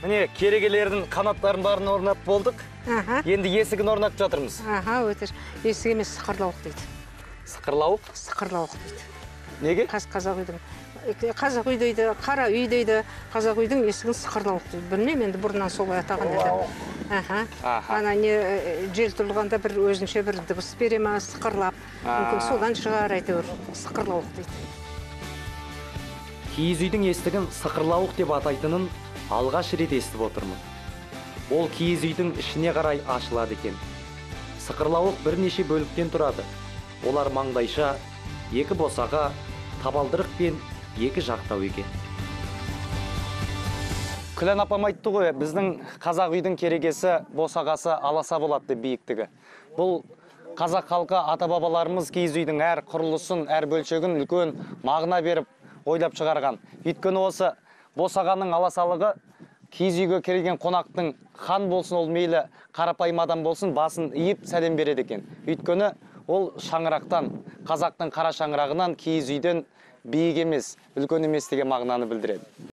Міне, керегелердің қанаттарын барын орнап болдық. Енді есігін орнатып жатырмыз. Өтір. Есік емес, сықырлауық дейді. Сықырлауық? Сықырлауық дейді. Неге? Қазақ үйдің. Қазақ үй дейді, қара үй дейді. Қазақ үйдің есігін сықырлауық дейді. Білмеймін, енді бұрыннан солай атаған еді. Ана не жел тұрғанда бір өзінше бір дыбыс бере ма, сықырлап. Мүмкін содан шығар әйтеуір сықырлауық дейді. Киіз үйдің есігін сықырлауық деп атайтынын алғаш рет естіп отырмын. Ол киіз үйдің ішіне қарай ашылады екен. Сықырлауық бірнеше бөліктен тұрады. Олар маңдайша, екі босаға, табалдырық пен екі жақтау екен. Күлән апам айтты ғой, біздің қазақ үйдің керегесі, босағасы аласа болады деп биіктігі. Бұл қазақ халқы ата-бабаларымыз киіз үйдің әр құрылысын, әр бөлшегін үлкен мағына беріп ойлап шығарған. Өйткені осы босағаның аласалығы киіз үйге келген қонақтың хан болсын, ол мейлі қарапайым адам болсын, басын иіп сәлем береді екен. Өйткені ол шаңырақтан, қазақтың қара шаңырағынан, киіз үйден биік емес, үлкен емес деген мағынаны білдіреді.